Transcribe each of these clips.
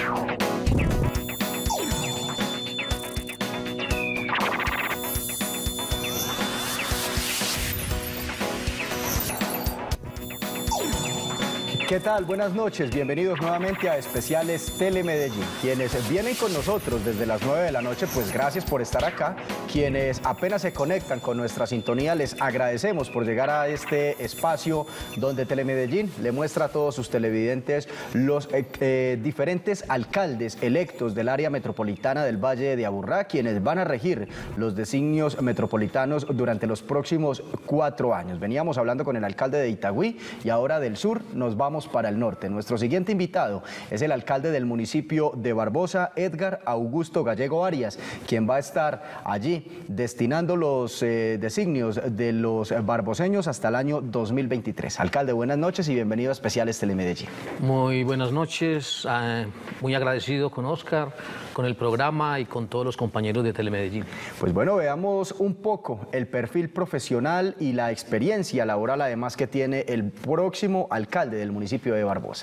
¿Qué tal? Buenas noches, bienvenidos nuevamente a Especiales Telemedellín. Quienes vienen con nosotros desde las 9 de la noche, pues gracias por estar acá. Quienes apenas se conectan con nuestra sintonía, les agradecemos por llegar a este espacio donde Telemedellín le muestra a todos sus televidentes los diferentes alcaldes electos del área metropolitana del Valle de Aburrá, quienes van a regir los designios metropolitanos durante los próximos 4 años. Veníamos hablando con el alcalde de Itagüí y ahora del sur nos vamos para el norte. Nuestro siguiente invitado es el alcalde del municipio de Barbosa, Edgar Augusto Gallego Arias, quien va a estar allí destinando los designios de los barboseños hasta el año 2023. Alcalde, buenas noches y bienvenido a Especiales Telemedellín. Muy buenas noches, muy agradecido con Oscar, con el programa y con todos los compañeros de Telemedellín. Pues bueno, veamos un poco el perfil profesional y la experiencia laboral además que tiene el próximo alcalde del municipio de Barbosa.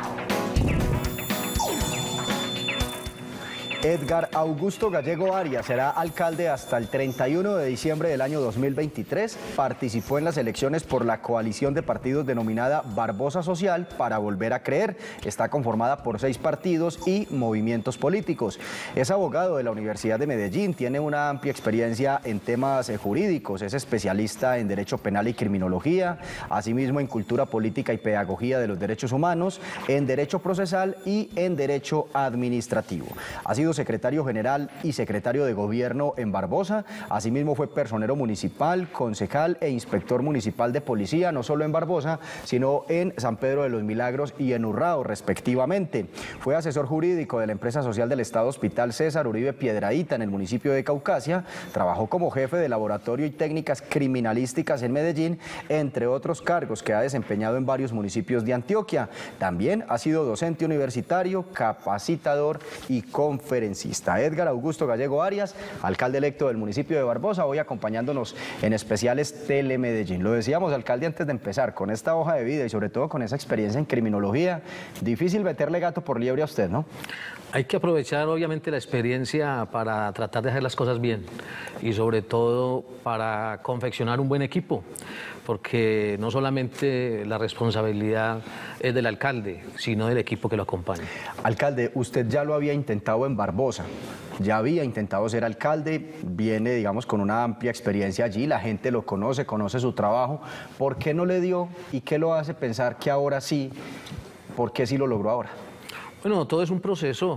Edgar Augusto Gallego Arias será alcalde hasta el 31 de diciembre del año 2023. Participó en las elecciones por la coalición de partidos denominada Barbosa Social para Volver a Creer. Está conformada por 6 partidos y movimientos políticos. Es abogado de la Universidad de Medellín, tiene una amplia experiencia en temas jurídicos, es especialista en Derecho Penal y Criminología, asimismo en Cultura Política y Pedagogía de los Derechos Humanos, en Derecho Procesal y en Derecho Administrativo. Ha sido secretario general y secretario de gobierno en Barbosa, asimismo fue personero municipal, concejal e inspector municipal de policía, no solo en Barbosa, sino en San Pedro de los Milagros y en Urrao, respectivamente. Fue asesor jurídico de la empresa social del Estado Hospital César Uribe Piedrahíta en el municipio de Caucasia, trabajó como jefe de laboratorio y técnicas criminalísticas en Medellín, entre otros cargos que ha desempeñado en varios municipios de Antioquia. También ha sido docente universitario, capacitador y conferencista. Edgar Augusto Gallego Arias, alcalde electo del municipio de Barbosa, hoy acompañándonos en Especiales Telemedellín. Lo decíamos, alcalde, antes de empezar, con esta hoja de vida y sobre todo con esa experiencia en criminología, difícil meterle gato por liebre a usted, ¿no? Hay que aprovechar obviamente la experiencia para tratar de hacer las cosas bien y sobre todo para confeccionar un buen equipo, porque no solamente la responsabilidad es del alcalde, sino del equipo que lo acompaña. Alcalde, usted ya lo había intentado en Barbosa, ya había intentado ser alcalde, viene, digamos, con una amplia experiencia allí, la gente lo conoce, conoce su trabajo. ¿Por qué no le dio y qué lo hace pensar que ahora sí, por qué sí lo logró ahora? Bueno, todo es un proceso.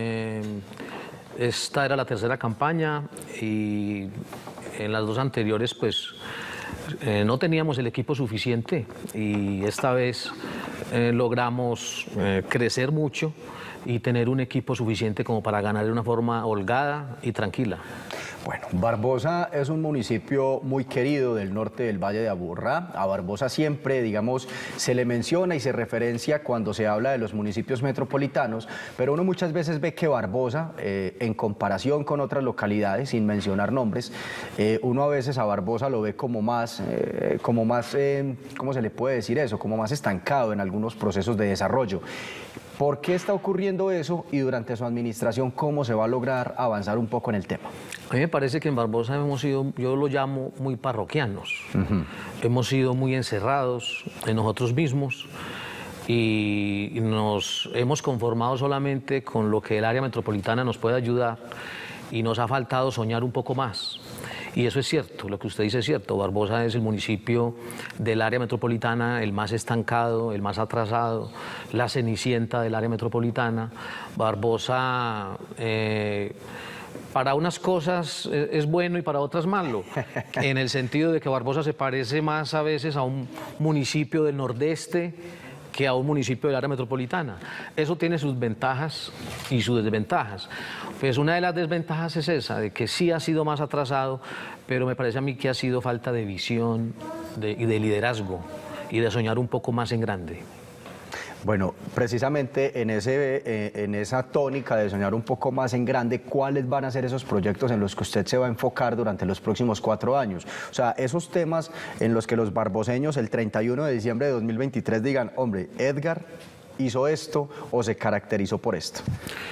Esta era la tercera campaña y en las 2 anteriores pues no teníamos el equipo suficiente y esta vez logramos crecer mucho y tener un equipo suficiente como para ganar de una forma holgada y tranquila. Bueno, Barbosa es un municipio muy querido del norte del Valle de Aburrá. A Barbosa siempre, digamos, se le menciona y se referencia cuando se habla de los municipios metropolitanos, pero uno muchas veces ve que Barbosa, en comparación con otras localidades, sin mencionar nombres, uno a veces a Barbosa lo ve como más, ¿cómo se le puede decir eso? Como más estancado en algunos procesos de desarrollo. ¿Por qué está ocurriendo eso y durante su administración cómo se va a lograr avanzar un poco en el tema? A mí me parece que en Barbosa hemos sido, yo lo llamo muy parroquianos, hemos sido muy encerrados en nosotros mismos y nos hemos conformado solamente con lo que el área metropolitana nos puede ayudar y nos ha faltado soñar un poco más. Y eso es cierto, lo que usted dice es cierto. Barbosa es el municipio del área metropolitana, el más estancado, el más atrasado, la cenicienta del área metropolitana. Barbosa, para unas cosas es bueno y para otras malo, en el sentido de que Barbosa se parece más a veces a un municipio del nordeste que a un municipio del área metropolitana. Eso tiene sus ventajas y sus desventajas. Pues una de las desventajas es esa, de que sí ha sido más atrasado, pero me parece a mí que ha sido falta de visión y de liderazgo y de soñar un poco más en grande. Bueno, precisamente en esa tónica de soñar un poco más en grande, ¿cuáles van a ser esos proyectos en los que usted se va a enfocar durante los próximos 4 años? O sea, esos temas en los que los barboseños el 31 de diciembre de 2023 digan, hombre, Edgar hizo esto o se caracterizó por esto?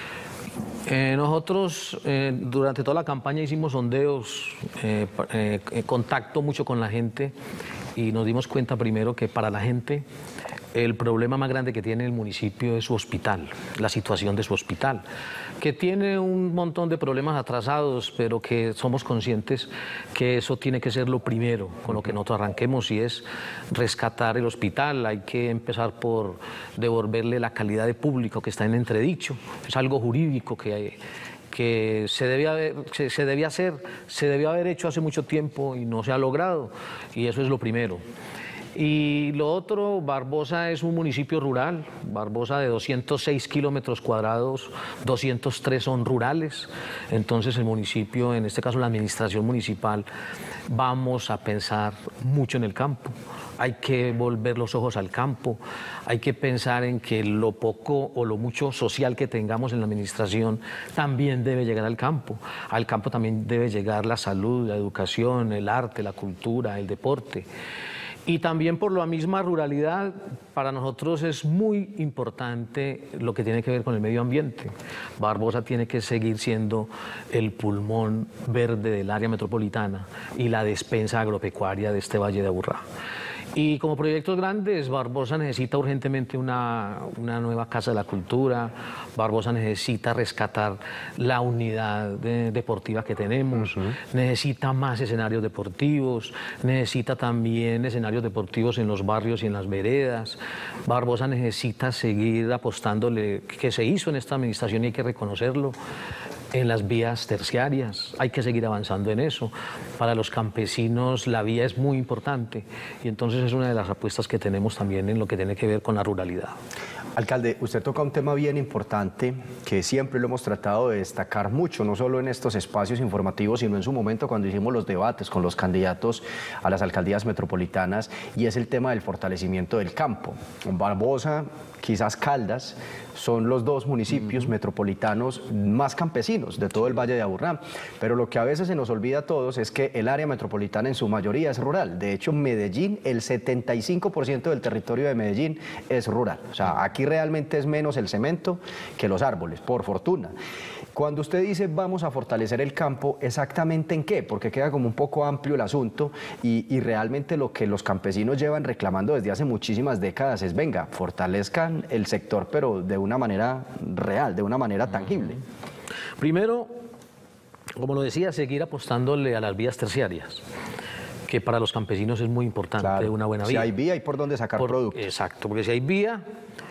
Nosotros durante toda la campaña hicimos sondeos, contacto mucho con la gente y nos dimos cuenta primero que para la gente el problema más grande que tiene el municipio es su hospital, la situación de su hospital, que tiene un montón de problemas atrasados, pero que somos conscientes que eso tiene que ser lo primero con lo que nosotros arranquemos y es rescatar el hospital. Hay que empezar por devolverle la calidad de público que está en entredicho, es algo jurídico que se debió haber hecho hace mucho tiempo y no se ha logrado, y eso es lo primero. Y lo otro, Barbosa es un municipio rural, Barbosa de 206 kilómetros cuadrados, 203 son rurales, entonces el municipio, en este caso la administración municipal, vamos a pensar mucho en el campo. Hay que volver los ojos al campo, hay que pensar en que lo poco o lo mucho social que tengamos en la administración también debe llegar al campo. Al campo también debe llegar la salud, la educación, el arte, la cultura, el deporte. Y también por la misma ruralidad, para nosotros es muy importante lo que tiene que ver con el medio ambiente. Barbosa tiene que seguir siendo el pulmón verde del área metropolitana y la despensa agropecuaria de este Valle de Aburrá. Y como proyectos grandes, Barbosa necesita urgentemente una nueva Casa de la Cultura, Barbosa necesita rescatar la unidad deportiva que tenemos, necesita más escenarios deportivos, necesita también escenarios deportivos en los barrios y en las veredas. Barbosa necesita seguir apostándole, que se hizo en esta administración y hay que reconocerlo, en las vías terciarias, hay que seguir avanzando en eso. Para los campesinos la vía es muy importante y entonces es una de las apuestas que tenemos también en lo que tiene que ver con la ruralidad. Alcalde, usted toca un tema bien importante que siempre lo hemos tratado de destacar mucho, no solo en estos espacios informativos, sino en su momento cuando hicimos los debates con los candidatos a las alcaldías metropolitanas, y es el tema del fortalecimiento del campo. Barbosa, quizás Caldas, son los dos municipios metropolitanos más campesinos de todo el Valle de Aburrá, pero lo que a veces se nos olvida a todos es que el área metropolitana en su mayoría es rural. De hecho, Medellín, el 75% del territorio de Medellín es rural. O sea, aquí realmente es menos el cemento que los árboles, por fortuna. Cuando usted dice vamos a fortalecer el campo, ¿exactamente en qué? Porque queda como un poco amplio el asunto y realmente lo que los campesinos llevan reclamando desde hace muchísimas décadas es, venga, fortalezcan el sector, pero de una manera real, de una manera tangible. Primero, como lo decía, seguir apostándole a las vías terciarias, que para los campesinos es muy importante, claro, una buena vía. Si hay vía, hay por dónde sacar productos. Exacto, porque si hay vía,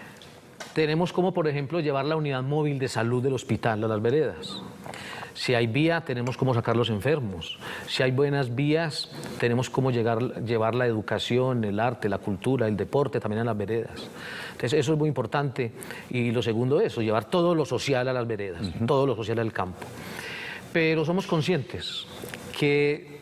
tenemos como, por ejemplo, llevar la unidad móvil de salud del hospital a las veredas. Si hay vía, tenemos cómo sacar los enfermos. Si hay buenas vías, tenemos cómo llevar la educación, el arte, la cultura, el deporte también a las veredas. Entonces, eso es muy importante. Y lo segundo es eso, llevar todo lo social a las veredas, todo lo social al campo. Pero somos conscientes que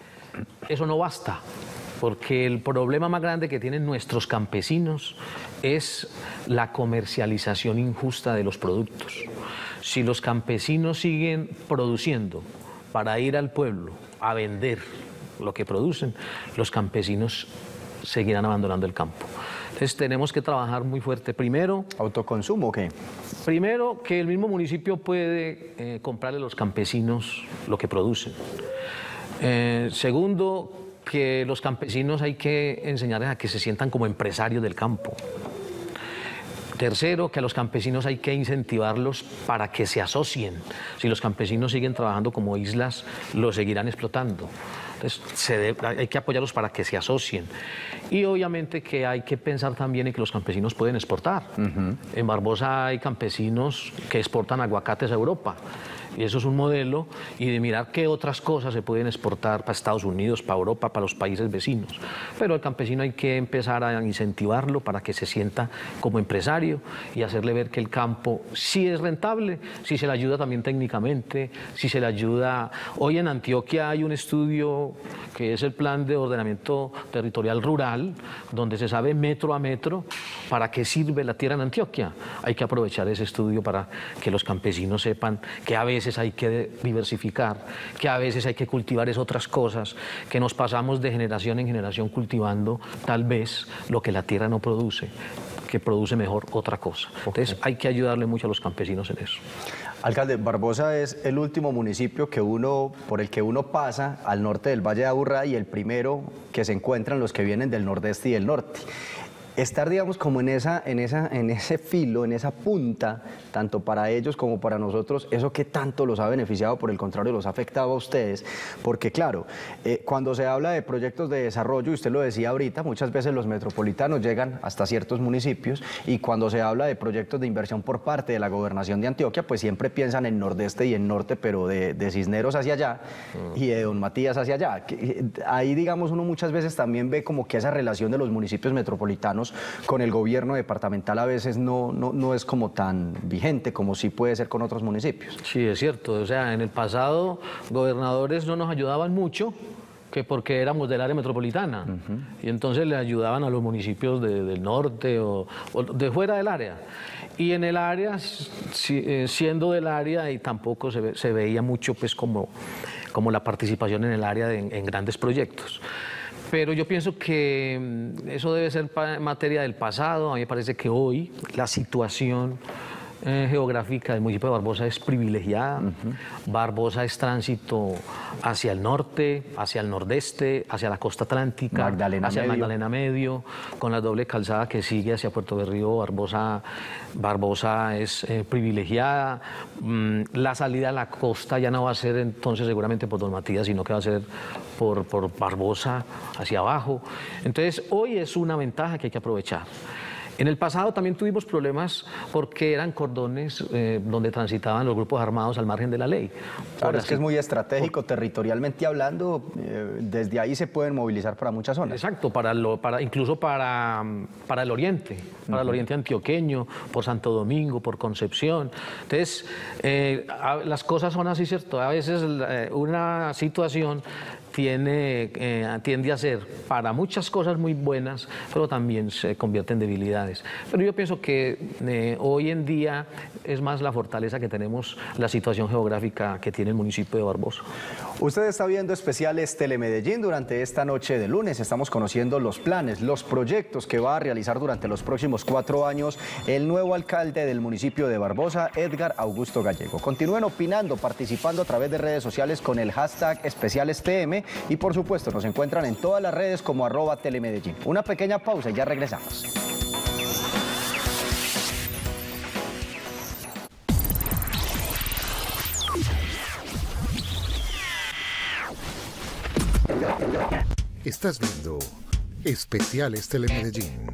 eso no basta, porque el problema más grande que tienen nuestros campesinos es la comercialización injusta de los productos. Si los campesinos siguen produciendo para ir al pueblo a vender lo que producen, los campesinos seguirán abandonando el campo. Entonces tenemos que trabajar muy fuerte. Primero, ¿autoconsumo o qué? Primero, que el mismo municipio puede comprarle a los campesinos lo que producen. Segundo, que los campesinos hay que enseñarles a que se sientan como empresarios del campo. Tercero, que a los campesinos hay que incentivarlos para que se asocien. Si los campesinos siguen trabajando como islas, los seguirán explotando. Entonces, hay que apoyarlos para que se asocien. Y obviamente que hay que pensar también en que los campesinos pueden exportar. En Barbosa hay campesinos que exportan aguacates a Europa. Y eso es un modelo, y de mirar qué otras cosas se pueden exportar para Estados Unidos, para Europa, para los países vecinos. Pero al campesino hay que empezar a incentivarlo para que se sienta como empresario y hacerle ver que el campo sí es rentable, si se le ayuda también técnicamente, si se le ayuda. Hoy en Antioquia hay un estudio que es el Plan de Ordenamiento Territorial Rural, donde se sabe metro a metro para qué sirve la tierra en Antioquia. Hay que aprovechar ese estudio para que los campesinos sepan que a veces hay que diversificar, que a veces hay que cultivar otras cosas, que nos pasamos de generación en generación cultivando tal vez lo que la tierra no produce, que produce mejor otra cosa. Entonces hay que ayudarle mucho a los campesinos en eso. Alcalde, Barbosa es el último municipio por el que uno pasa al norte del Valle de Aburrá y el primero que se encuentran los que vienen del nordeste y del norte. Estar, digamos, como en ese filo, en esa punta, tanto para ellos como para nosotros, ¿eso qué tanto los ha beneficiado? Por el contrario, los ha afectado a ustedes, porque claro, cuando se habla de proyectos de desarrollo, y usted lo decía ahorita, muchas veces los metropolitanos llegan hasta ciertos municipios, y cuando se habla de proyectos de inversión por parte de la Gobernación de Antioquia, pues siempre piensan en nordeste y en norte, pero de Cisneros hacia allá y de Don Matías hacia allá. Ahí, digamos, uno muchas veces también ve como que esa relación de los municipios metropolitanos con el gobierno departamental a veces no es como tan vigente como sí puede ser con otros municipios. Sí, es cierto. O sea, en el pasado gobernadores no nos ayudaban mucho, que porque éramos del área metropolitana, y entonces le ayudaban a los municipios del norte o de fuera del área. Y en el área, siendo del área, y tampoco se veía mucho pues como la participación en el área en grandes proyectos. Pero yo pienso que eso debe ser materia del pasado. A mí me parece que hoy la situación geográfica del municipio de Barbosa es privilegiada. Barbosa es tránsito hacia el norte, hacia el nordeste, hacia la costa atlántica, hacia el Magdalena Medio, con la doble calzada que sigue hacia Puerto Berrío. Barbosa es privilegiada. La salida a la costa ya no va a ser entonces seguramente por Don Matías, sino que va a ser por Barbosa hacia abajo. Entonces hoy es una ventaja que hay que aprovechar. En el pasado también tuvimos problemas porque eran cordones donde transitaban los grupos armados al margen de la ley. Claro, es que es muy estratégico, territorialmente hablando, desde ahí se pueden movilizar para muchas zonas. Exacto, incluso para el oriente, para el oriente antioqueño, por Santo Domingo, por Concepción. Entonces, las cosas son así, ¿cierto? A veces una situación tiende a ser para muchas cosas muy buenas, pero también se convierte en debilidades. Pero yo pienso que hoy en día es más la fortaleza que tenemos, la situación geográfica que tiene el municipio de Barbosa. Usted está viendo especiales Telemedellín. Durante esta noche de lunes estamos conociendo los planes, los proyectos que va a realizar durante los próximos 4 años el nuevo alcalde del municipio de Barbosa, Edgar Augusto Gallego. Continúen opinando, participando a través de redes sociales con el hashtag EspecialesTM y por supuesto nos encuentran en todas las redes como @Telemedellín. Una pequeña pausa y ya regresamos. Estás viendo Especiales Telemedellín.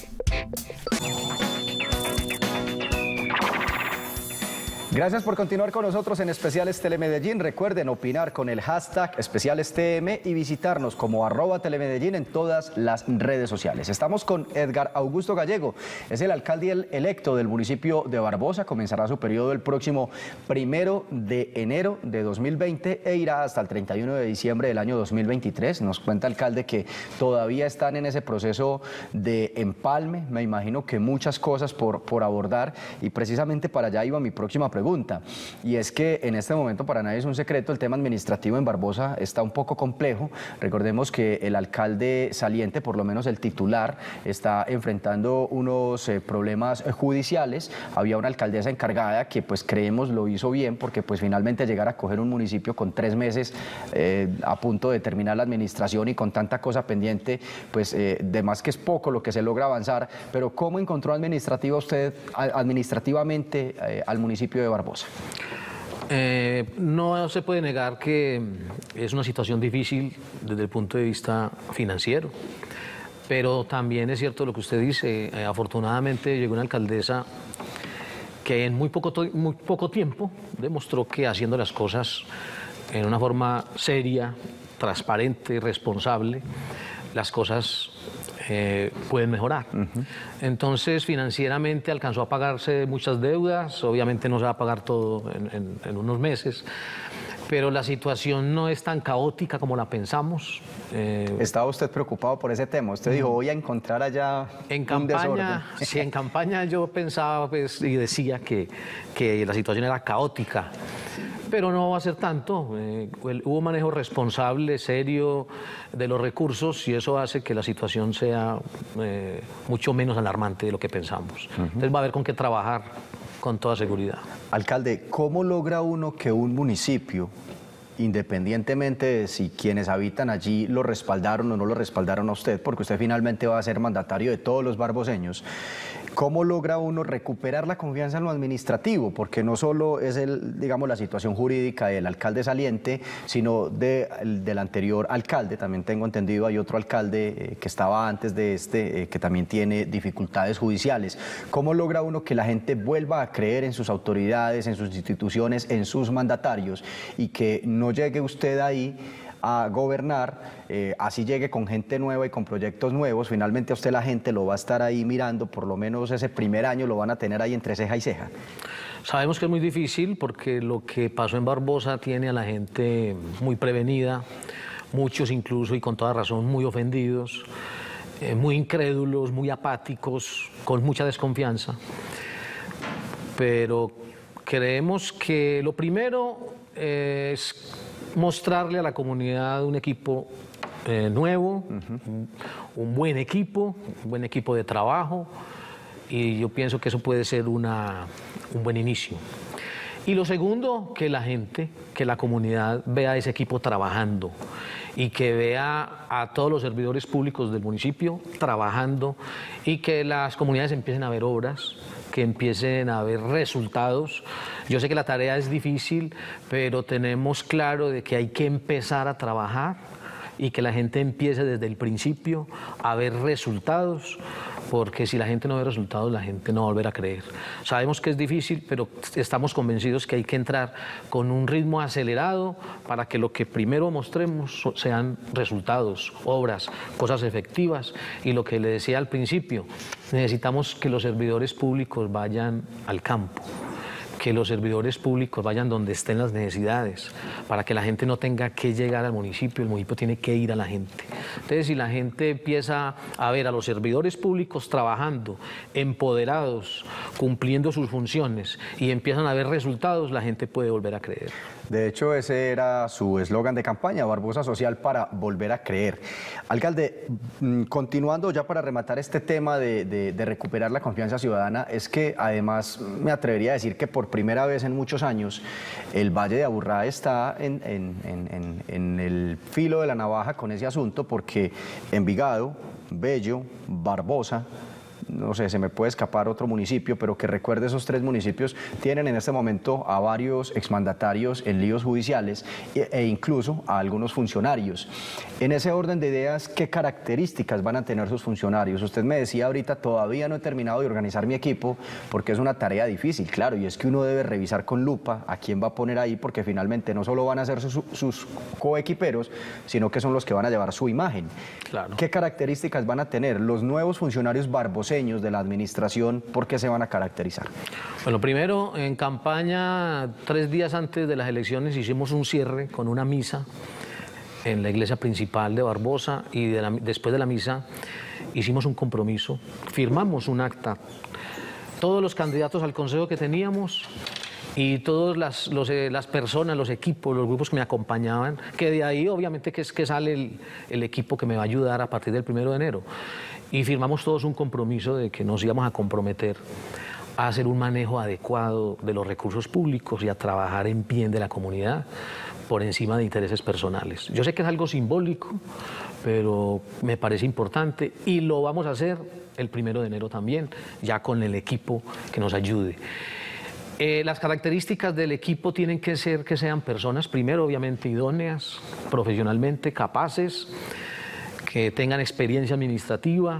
Gracias por continuar con nosotros en Especiales Telemedellín. Recuerden opinar con el hashtag EspecialesTM y visitarnos como @Telemedellín en todas las redes sociales. Estamos con Edgar Augusto Gallego, es el alcalde electo del municipio de Barbosa. Comenzará su periodo el próximo 1 de enero de 2020 e irá hasta el 31 de diciembre del año 2023. Nos cuenta, alcalde, que todavía están en ese proceso de empalme. Me imagino que muchas cosas por abordar, y precisamente para allá iba mi próxima pregunta. Y es que en este momento para nadie es un secreto, el tema administrativo en Barbosa está un poco complejo. Recordemos que el alcalde saliente, por lo menos el titular, está enfrentando unos problemas judiciales. Había una alcaldesa encargada que pues creemos lo hizo bien, porque pues finalmente llegar a coger un municipio con 3 meses a punto de terminar la administración y con tanta cosa pendiente, pues de más que es poco lo que se logra avanzar. Pero ¿cómo encontró administrativamente al municipio de Barbosa? No se puede negar que es una situación difícil desde el punto de vista financiero, pero también es cierto lo que usted dice. Afortunadamente llegó una alcaldesa que en muy poco tiempo demostró que haciendo las cosas en una forma seria, transparente, responsable, las cosas pueden mejorar. Entonces, financieramente alcanzó a pagarse muchas deudas. Obviamente no se va a pagar todo en unos meses, pero la situación no es tan caótica como la pensamos. ¿Estaba usted preocupado por ese tema? Usted dijo, voy a encontrar allá un desorden. Sí, en campaña yo pensaba pues, y decía que la situación era caótica. pero no va a ser tanto. Hubo manejo responsable, serio de los recursos y eso hace que la situación sea mucho menos alarmante de lo que pensamos. Entonces va a haber con qué trabajar con toda seguridad. Alcalde, ¿cómo logra uno que un municipio, independientemente de si quienes habitan allí lo respaldaron o no lo respaldaron a usted, porque usted finalmente va a ser mandatario de todos los barboseños, ¿cómo logra uno recuperar la confianza en lo administrativo? Porque no solo es digamos, la situación jurídica del alcalde saliente, sino del anterior alcalde, también tengo entendido, hay otro alcalde que estaba antes de este, que también tiene dificultades judiciales. ¿Cómo logra uno que la gente vuelva a creer en sus autoridades, en sus instituciones, en sus mandatarios y que no llegue usted ahí a gobernar, así llegue con gente nueva y con proyectos nuevos, finalmente a usted la gente lo va a estar ahí mirando, por lo menos ese primer año lo van a tener ahí entre ceja y ceja? Sabemos que es muy difícil porque lo que pasó en Barbosa tiene a la gente muy prevenida, muchos incluso y con toda razón muy ofendidos, muy incrédulos, muy apáticos, con mucha desconfianza, pero creemos que lo primero es mostrarle a la comunidad un equipo nuevo, un buen equipo de trabajo, y yo pienso que eso puede ser un buen inicio. Y lo segundo, que la gente, que la comunidad vea ese equipo trabajando y que vea a todos los servidores públicos del municipio trabajando y que las comunidades empiecen a ver obras, que empiecen a ver resultados. Yo sé que la tarea es difícil, pero tenemos claro de que hay que empezar a trabajar y que la gente empiece desde el principio a ver resultados, porque si la gente no ve resultados, la gente no va a volver a creer. Sabemos que es difícil, pero estamos convencidos que hay que entrar con un ritmo acelerado para que lo que primero mostremos sean resultados, obras, cosas efectivas. Y lo que le decía al principio, necesitamos que los servidores públicos vayan al campo, que los servidores públicos vayan donde estén las necesidades, para que la gente no tenga que llegar al municipio, el municipio tiene que ir a la gente. Entonces, si la gente empieza a ver a los servidores públicos trabajando, empoderados, cumpliendo sus funciones y empiezan a ver resultados, la gente puede volver a creer. De hecho, ese era su eslogan de campaña, Barbosa Social para volver a creer. Alcalde, continuando ya para rematar este tema de recuperar la confianza ciudadana, es que además me atrevería a decir que por primera vez en muchos años el Valle de Aburrá está en el filo de la navaja con ese asunto, porque Envigado, Bello, Barbosa, no sé, se me puede escapar otro municipio, pero que recuerde, esos tres municipios tienen en este momento a varios exmandatarios en líos judiciales e incluso a algunos funcionarios. En ese orden de ideas, ¿qué características van a tener sus funcionarios? Usted me decía ahorita, todavía no he terminado de organizar mi equipo porque es una tarea difícil, claro, y es que uno debe revisar con lupa a quién va a poner ahí, porque finalmente no solo van a ser sus coequiperos, sino que son los que van a llevar su imagen. Claro. ¿Qué características van a tener los nuevos funcionarios barboseños de la administración? ¿Por qué se van a caracterizar? Bueno, primero, en campaña, 3 días antes de las elecciones, hicimos un cierre con una misa en la iglesia principal de Barbosa y después de la misa hicimos un compromiso, firmamos un acta. Todos los candidatos al consejo que teníamos y todas las personas, los equipos, los grupos que me acompañaban, que de ahí obviamente que es que sale el equipo que me va a ayudar a partir del 1 de enero. Y firmamos todos un compromiso de que nos íbamos a comprometer a hacer un manejo adecuado de los recursos públicos y a trabajar en bien de la comunidad por encima de intereses personales. Yo sé que es algo simbólico, pero me parece importante y lo vamos a hacer el 1 de enero también, ya con el equipo que nos ayude. Las características del equipo tienen que ser que sean personas, primero, obviamente, idóneas, profesionalmente capaces, que tengan experiencia administrativa,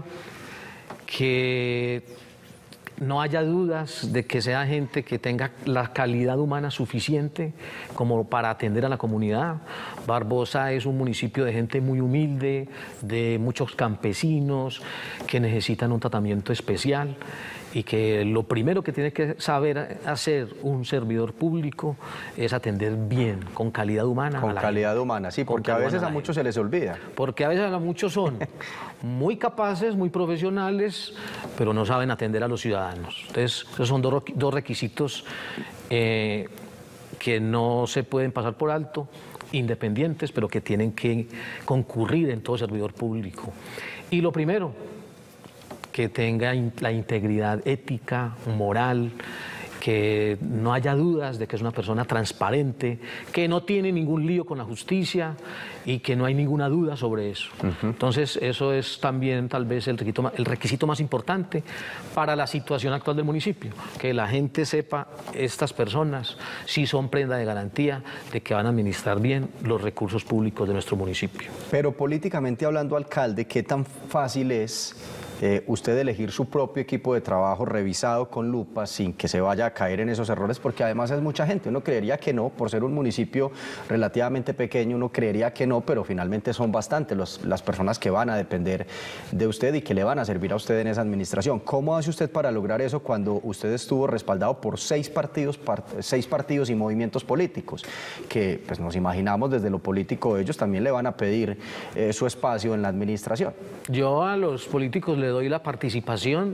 que no haya dudas de que sea gente que tenga la calidad humana suficiente como para atender a la comunidad. Barbosa es un municipio de gente muy humilde, de muchos campesinos que necesitan un tratamiento especial y que lo primero que tiene que saber hacer un servidor público es atender bien, con calidad humana. Con calidad humana, sí, porque a veces a muchos se les olvida. Porque a veces a muchos son muy capaces, muy profesionales, pero no saben atender a los ciudadanos. Entonces, esos son dos requisitos que no se pueden pasar por alto, independientes, pero que tienen que concurrir en todo servidor público. Y lo primero, que tenga la integridad ética, moral, que no haya dudas de que es una persona transparente, que no tiene ningún lío con la justicia y que no hay ninguna duda sobre eso. Entonces, eso es también tal vez el requisito más importante para la situación actual del municipio, que la gente sepa, estas personas sí son prenda de garantía de que van a administrar bien los recursos públicos de nuestro municipio. Pero políticamente hablando, alcalde, ¿qué tan fácil es usted elegir su propio equipo de trabajo revisado con lupa sin que se vaya a caer en esos errores? Porque además es mucha gente, uno creería que no, por ser un municipio relativamente pequeño, uno creería que no, pero finalmente son bastantes las personas que van a depender de usted y que le van a servir a usted en esa administración. ¿Cómo hace usted para lograr eso cuando usted estuvo respaldado por seis partidos y movimientos políticos? Que pues nos imaginamos desde lo político ellos también le van a pedir su espacio en la administración. Yo a los políticos le doy la participación,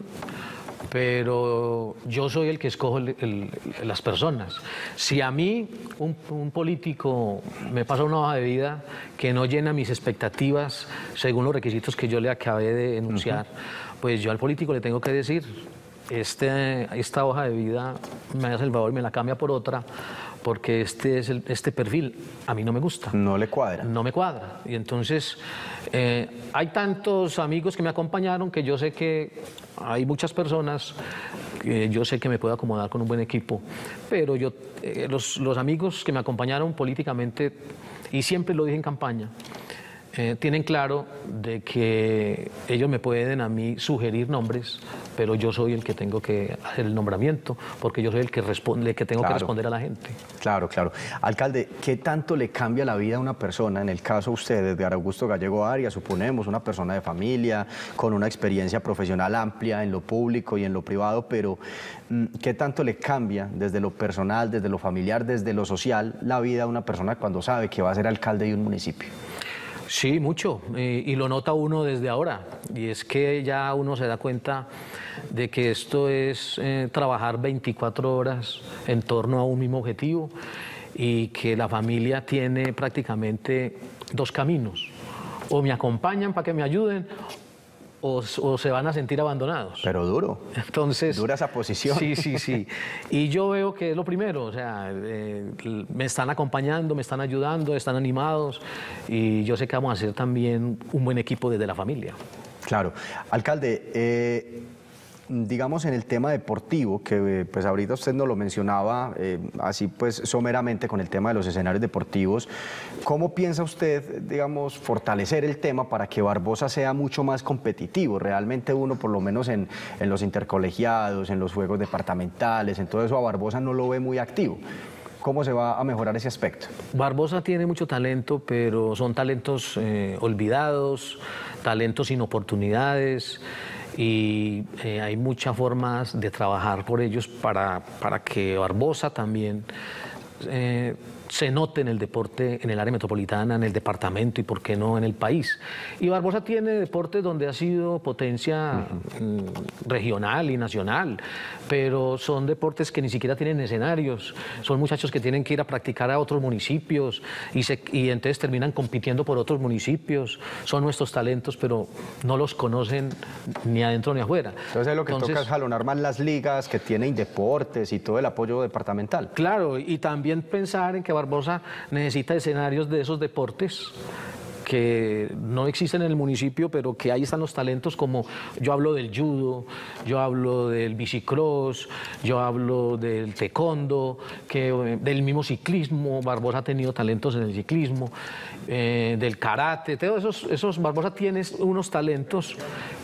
pero yo soy el que escojo las personas. Si a mí un político me pasa una hoja de vida que no llena mis expectativas según los requisitos que yo le acabé de enunciar, pues yo al político le tengo que decir, esta hoja de vida me hace el favor y me la cambia por otra, porque este perfil a mí no me gusta. No le cuadra. No me cuadra. Y entonces hay tantos amigos que me acompañaron que yo sé que hay muchas personas que yo sé que me puedo acomodar con un buen equipo, pero los amigos que me acompañaron políticamente, y siempre lo dije en campaña, tienen claro de que ellos me pueden a mí sugerir nombres, pero yo soy el que tengo que hacer el nombramiento, porque yo soy el que tengo que responder a la gente. Claro, claro. Alcalde, ¿qué tanto le cambia la vida a una persona? En el caso de usted, Edgar Augusto Gallego Arias, suponemos una persona de familia, con una experiencia profesional amplia en lo público y en lo privado, pero ¿qué tanto le cambia desde lo personal, desde lo familiar, desde lo social, la vida a una persona cuando sabe que va a ser alcalde de un municipio? Sí, mucho, y lo nota uno desde ahora, y es que ya uno se da cuenta de que esto es trabajar 24 horas en torno a un mismo objetivo y que la familia tiene prácticamente dos caminos: o me acompañan para que me ayuden o se van a sentir abandonados. Pero duro. Entonces, dura esa posición. Sí, sí, sí. Y yo veo que es lo primero, o sea, me están acompañando, me están ayudando, están animados, y yo sé que vamos a hacer también un buen equipo desde la familia. Claro. Alcalde, digamos en el tema deportivo, que pues ahorita usted nos lo mencionaba así pues someramente con el tema de los escenarios deportivos, ¿cómo piensa usted, digamos, fortalecer el tema para que Barbosa sea mucho más competitivo? Realmente uno, por lo menos en los intercolegiados, en los juegos departamentales, en todo eso, a Barbosa no lo ve muy activo. ¿Cómo se va a mejorar ese aspecto? Barbosa tiene mucho talento, pero son talentos olvidados, talentos sin oportunidades, y hay muchas formas de trabajar por ellos para que Barbosa también se note en el deporte, en el área metropolitana, en el departamento y por qué no en el país. Y Barbosa tiene deportes donde ha sido potencia regional y nacional, pero son deportes que ni siquiera tienen escenarios, son muchachos que tienen que ir a practicar a otros municipios y entonces terminan compitiendo por otros municipios. Son nuestros talentos, pero no los conocen ni adentro ni afuera. Entonces lo que toca es jalonar más las ligas que tienen deportes y todo el apoyo departamental. Claro, y también pensar en que Barbosa necesita escenarios de esos deportes que no existen en el municipio, pero que ahí están los talentos, como yo hablo del judo, yo hablo del bicicross, yo hablo del taekwondo, del mismo ciclismo. Barbosa ha tenido talentos en el ciclismo, del karate, todos esos Barbosa tiene unos talentos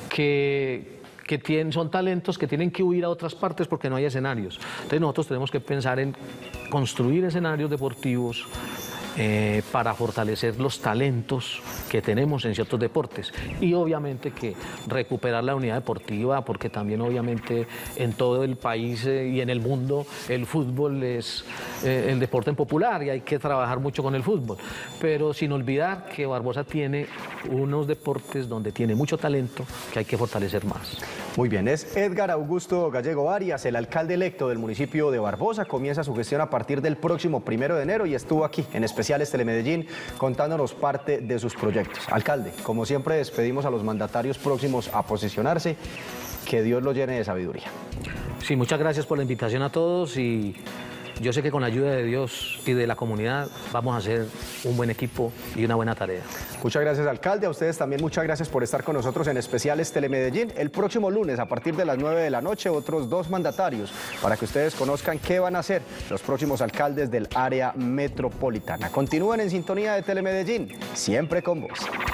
son talentos que tienen que huir a otras partes porque no hay escenarios. Entonces nosotros tenemos que pensar en construir escenarios deportivos para fortalecer los talentos que tenemos en ciertos deportes, y obviamente que recuperar la unidad deportiva, porque también obviamente en todo el país y en el mundo el fútbol es el deporte en popular y hay que trabajar mucho con el fútbol. Pero sin olvidar que Barbosa tiene unos deportes donde tiene mucho talento que hay que fortalecer más. Muy bien, es Edgar Augusto Gallego Arias, el alcalde electo del municipio de Barbosa. Comienza su gestión a partir del próximo 1 de enero y estuvo aquí en Especiales Telemedellín contándonos parte de sus proyectos. Alcalde, como siempre despedimos a los mandatarios próximos a posicionarse. Que Dios lo llene de sabiduría. Sí, muchas gracias por la invitación a todos y yo sé que con la ayuda de Dios y de la comunidad vamos a hacer un buen equipo y una buena tarea. Muchas gracias, alcalde. A ustedes también muchas gracias por estar con nosotros en Especiales Telemedellín. El próximo lunes, a partir de las 9 de la noche, otros 2 mandatarios para que ustedes conozcan qué van a hacer los próximos alcaldes del área metropolitana. Continúen en sintonía de Telemedellín, siempre con vos.